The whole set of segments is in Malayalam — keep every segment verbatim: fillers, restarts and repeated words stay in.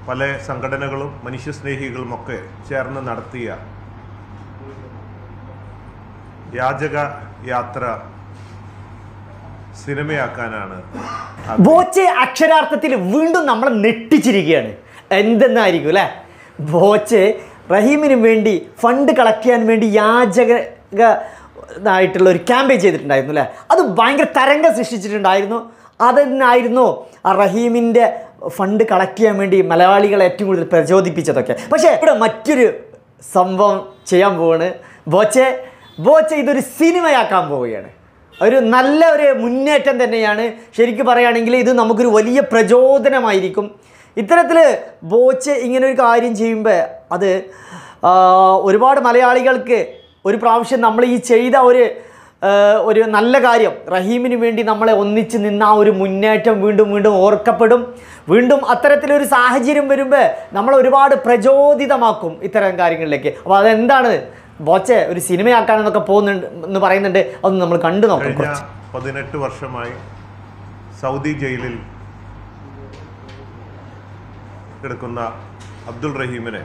പല സംഘടനകളും മനുഷ്യസ്നേഹികളുമൊക്കെ ചേർന്ന് നടത്തിയ യാചക യാത്ര സിനിമയാക്കാനാണ്. ബോച്ചെ അക്ഷരാർത്ഥത്തിൽ വീണ്ടും നമ്മളെ നെട്ടിച്ചിരിക്കുകയാണ്. എന്തെന്നായിരിക്കും അല്ലേ? ബോച്ചെ റഹീമിന് വേണ്ടി ഫണ്ട് കളക്ട് ചെയ്യാൻ വേണ്ടി യാചകമായിട്ടുള്ള ഒരു ക്യാമ്പയിൻ ചെയ്തിട്ടുണ്ടായിരുന്നു അല്ലേ? അത് ഭയങ്കര തരംഗം സൃഷ്ടിച്ചിട്ടുണ്ടായിരുന്നു. അതെന്നായിരുന്നു ആ റഹീമിൻ്റെ ഫണ്ട് കളക്ട് ചെയ്യാൻ വേണ്ടി മലയാളികളെ ഏറ്റവും കൂടുതൽ പ്രചോദിപ്പിച്ചതൊക്കെ. പക്ഷേ ഇവിടെ മറ്റൊരു സംഭവം ചെയ്യാൻ പോവാണ് ബോച്ചെ. ബോച്ചെ ഇതൊരു സിനിമയാക്കാൻ പോവുകയാണ്. ഒരു നല്ല ഒരു മുന്നേറ്റം തന്നെയാണ്. ശരിക്കും പറയുകയാണെങ്കിൽ ഇത് നമുക്കൊരു വലിയ പ്രചോദനമായിരിക്കും. ഇത്തരത്തിൽ ബോച്ചെ ഇങ്ങനെ ഒരു കാര്യം ചെയ്യുമ്പോൾ അത് ഒരുപാട് മലയാളികൾക്ക് ഒരു പ്രാവശ്യം നമ്മൾ ഈ ചെയ്ത ഒരു ഒരു നല്ല കാര്യം റഹീമിന് വേണ്ടി നമ്മളെ ഒന്നിച്ച് നിന്ന ആ ഒരു മുന്നേറ്റം വീണ്ടും വീണ്ടും ഓർക്കപ്പെടും. വീണ്ടും അത്തരത്തിലൊരു സാഹചര്യം വരുമ്പോൾ നമ്മൾ ഒരുപാട് പ്രചോദിതമാക്കും ഇത്തരം കാര്യങ്ങളിലേക്ക്. അപ്പോൾ അതെന്താണ് ബോച്ചെ ഒരു സിനിമയാക്കാനെന്നൊക്കെ പോകുന്നുണ്ട് എന്ന് പറയുന്നുണ്ട്. അതൊന്നും നമ്മൾ കണ്ടു നോക്കാം. പതിനെട്ട് വർഷമായി സൗദി ജയിലിൽ കിടക്കുന്ന അബ്ദുൾ റഹീമിനെ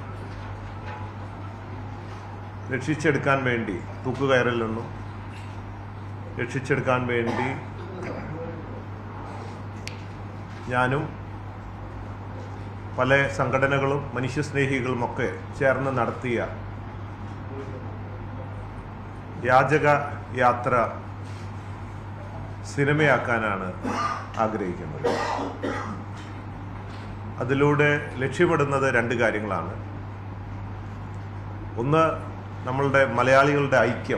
രക്ഷിച്ചെടുക്കാൻ വേണ്ടി തൂക്കുകയറിൽ നിന്നും രക്ഷിച്ചെടുക്കാൻ വേണ്ടി ഞാനും പല സംഘടനകളും മനുഷ്യസ്നേഹികളുമൊക്കെ ചേർന്ന് നടത്തിയ യാചക യാത്ര സിനിമയാക്കാനാണ് ആഗ്രഹിക്കുന്നത്. അതിലൂടെ ലക്ഷ്യമിടുന്നത് രണ്ട് കാര്യങ്ങളാണ്. ഒന്ന്, നമ്മളുടെ മലയാളികളുടെ ഐക്യം,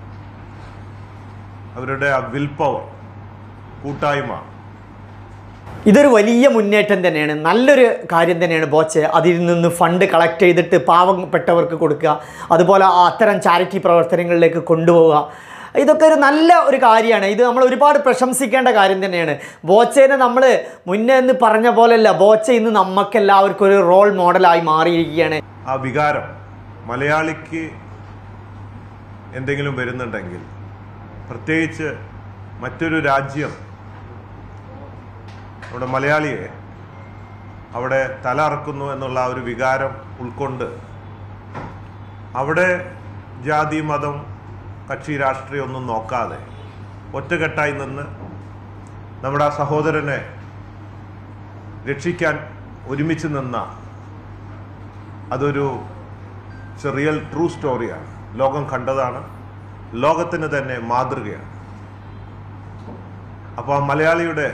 അവരുടെ ആ വിൽ പവർ, കൂട്ടായ്മ. ഇതൊരു വലിയ മുന്നേറ്റം തന്നെയാണ്, നല്ലൊരു കാര്യം തന്നെയാണ് ബോച്ചെ. അതിൽ നിന്ന് ഫണ്ട് കളക്ട് ചെയ്തിട്ട് പാവപ്പെട്ടവർക്ക് കൊടുക്കുക, അതുപോലെ അത്തരം ചാരിറ്റി പ്രവർത്തനങ്ങളിലേക്ക് കൊണ്ടുപോവുക. ഇതൊക്കെ ഒരു നല്ല ഒരു കാര്യമാണ്. ഇത് നമ്മൾ ഒരുപാട് പ്രശംസിക്കേണ്ട കാര്യം തന്നെയാണ്. ബോച്ചേനെ നമ്മൾ മുന്നേ എന്ന് പറഞ്ഞ പോലെയല്ല, ബോച്ച ഇന്ന് നമുക്കെല്ലാവർക്കും ഒരു റോൾ മോഡലായി മാറിയിരിക്കുകയാണ്. ആ വികാരം മലയാളിക്ക് എന്തെങ്കിലും വരുന്നുണ്ടെങ്കിൽ, പ്രത്യേകിച്ച് മറ്റൊരു രാജ്യം നമ്മുടെ മലയാളിയെ അവിടെ തല അറക്കുന്നു എന്നുള്ള ആ ഒരു വികാരം ഉൾക്കൊണ്ട് അവിടെ ജാതി മതം കക്ഷി രാഷ്ട്രീയം ഒന്നും നോക്കാതെ ഒറ്റക്കെട്ടായി നിന്ന് നമ്മുടെ ആ സഹോദരനെ രക്ഷിക്കാൻ ഒരുമിച്ച് നിന്ന അതൊരു റിയൽ ട്രൂ സ്റ്റോറിയാണ്. ലോകം കണ്ടതാണ്, ലോകത്തിന് തന്നെ മാതൃകയാണ്. അപ്പോൾ ആ മലയാളിയുടെ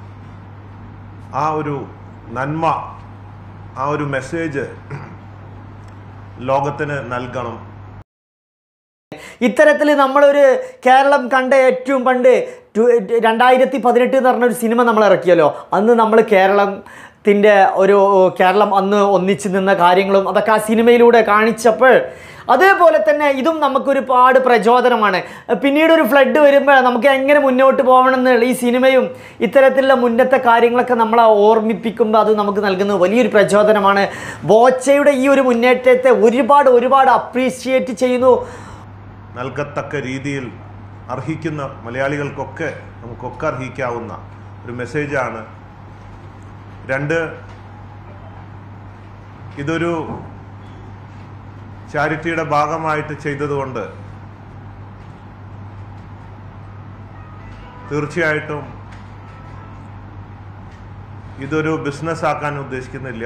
ആ ഒരു നന്മ, ആ ഒരു മെസ്സേജ് ലോകത്തിന് നൽകണം. ഇത്തരത്തിൽ നമ്മളൊരു കേരളം കണ്ട ഏറ്റവും പണ്ട് രണ്ടായിരത്തി പതിനെട്ട് എന്ന് പറഞ്ഞൊരു സിനിമ നമ്മൾ ഇറക്കിയല്ലോ. അന്ന് നമ്മൾ കേരളത്തിൻ്റെ ഒരു കേരളം അന്ന് ഒന്നിച്ച് നിന്ന കാര്യങ്ങളും അതൊക്കെ ആ സിനിമയിലൂടെ കാണിച്ചപ്പോൾ അതേപോലെ തന്നെ ഇതും നമുക്കൊരുപാട് പ്രചോദനമാണ്. പിന്നീട് ഒരു ഫ്ലഡ് വരുമ്പോൾ നമുക്ക് എങ്ങനെ മുന്നോട്ട് പോകണമെന്നുള്ള ഈ സിനിമയും ഇത്തരത്തിലുള്ള മുന്നത്തെ കാര്യങ്ങളൊക്കെ നമ്മളെ ഓർമ്മിപ്പിക്കുമ്പോൾ അത് നമുക്ക് നൽകുന്ന വലിയൊരു പ്രചോദനമാണ്. ബോച്ചയുടെ ഈ ഒരു മുന്നേറ്റത്തെ ഒരുപാട് ഒരുപാട് അപ്രീഷിയേറ്റ് ചെയ്യുന്നു. നൽകത്തക്ക രീതിയിൽ അർഹിക്കുന്ന മലയാളികൾക്കൊക്കെ നമുക്കൊക്കെ അർഹിക്കാവുന്ന ഒരു മെസ്സേജാണ്. രണ്ട്, ഇതൊരു ചാരിറ്റിയുടെ ഭാഗമായിട്ട് ചെയ്തതുകൊണ്ട് തീർച്ചയായിട്ടും ഇതൊരു ബിസിനസ് ആക്കാൻ ഉദ്ദേശിക്കുന്നില്ല.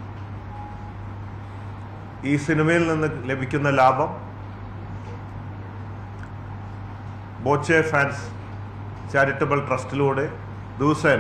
ഈ സിനിമയിൽ നിന്ന് ലഭിക്കുന്ന ലാഭം ബോച്ചെ ഫാൻസ് ചാരിറ്റബിൾ ട്രസ്റ്റിലൂടെ ദിവസേന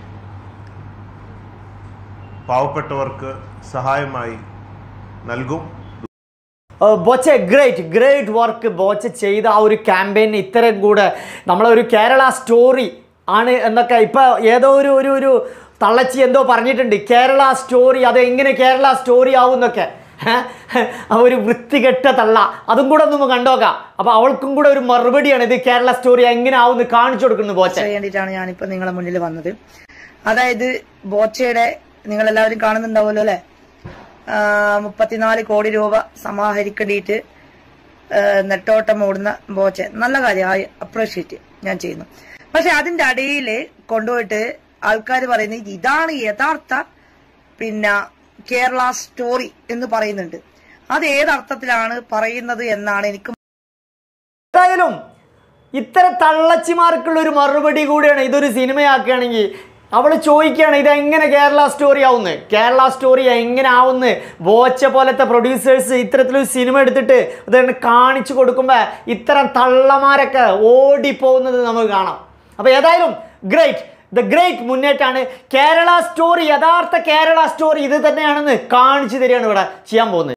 പാവപ്പെട്ടവർക്ക് സഹായമായി നൽകും. Boche great great work Boche ചെയ്ത ആ ഒരു ക്യാമ്പയിൻ ഇത്തരം കൂടെ നമ്മളൊരു കേരള സ്റ്റോറി ആണ് എന്നൊക്കെ ഇപ്പോൾ ഏതോ ഒരു ഒരു ഒരു തള്ളച്ചി എന്തോ പറഞ്ഞിട്ടുണ്ട്. കേരള സ്റ്റോറി, അതെങ്ങനെ കേരള സ്റ്റോറി ആവും എന്നൊക്കെ ഒരു വൃത്തികെട്ട തള്ള. അതും കൂടെ ഒന്ന് കണ്ടോക്കാം. അപ്പോൾ അവൾക്കും കൂടെ ഒരു മറുപടിയാണ് ഇത് കേരള സ്റ്റോറി എങ്ങനെ ആവും എന്ന് കാണിച്ചു കൊടുക്കുന്നത്. ബോച്ച വേണ്ടിയിട്ടാണ് ഞാനിപ്പോൾ നിങ്ങളുടെ മുന്നിൽ വന്നത്. അതായത് ബോച്ചയുടെ നിങ്ങളെല്ലാവരും കാണുന്നുണ്ടാവുമല്ലോ അല്ലെ, മുപ്പത്തിനാല് കോടി രൂപ സമാഹരിക്കേണ്ടിയിട്ട് നെട്ടോട്ടം ഓടുന്ന ബോച്ച. നല്ല കാര്യം, അപ്രീഷിയേറ്റ് ഞാൻ ചെയ്യുന്നു. പക്ഷെ അതിന്റെ അടിയിൽ കൊണ്ടുപോയിട്ട് ആൾക്കാർ പറയുന്നത് ഇതാണ് യഥാർത്ഥ പിന്നെ കേരള സ്റ്റോറി എന്ന് പറയുന്നുണ്ട്. അത് ഏതർത്ഥത്തിലാണ് പറയുന്നത് എന്നാണ് എനിക്ക്. എന്തായാലും ഇത്തരം തള്ളച്ചിമാർക്കുള്ള ഒരു മറുപടി കൂടിയാണ്. ഇതൊരു സിനിമയാക്കുകയാണെങ്കിൽ അവൾ ചോദിക്കുകയാണ് ഇതെങ്ങനെ കേരള സ്റ്റോറി ആവുന്നത്, കേരള സ്റ്റോറി എങ്ങനെ ആവുന്നത്. ബോച്ച പോലത്തെ പ്രൊഡ്യൂസേഴ്സ് ഇത്തരത്തിലൊരു സിനിമ എടുത്തിട്ട് അതാണ് കാണിച്ചു കൊടുക്കുമ്പോൾ ഇത്തരം തള്ളമാരൊക്കെ ഓടിപ്പോകുന്നത് നമുക്ക് കാണാം. അപ്പോൾ ഏതായാലും ഗ്രേറ്റ്, ദ ഗ്രേറ്റ് മുന്നേറ്റാണ്. കേരള സ്റ്റോറി, യഥാർത്ഥ കേരള സ്റ്റോറി ഇത് തന്നെയാണെന്ന് കാണിച്ചു തരികയാണ് ഇവിടെ ചെയ്യാൻ പോകുന്നത്.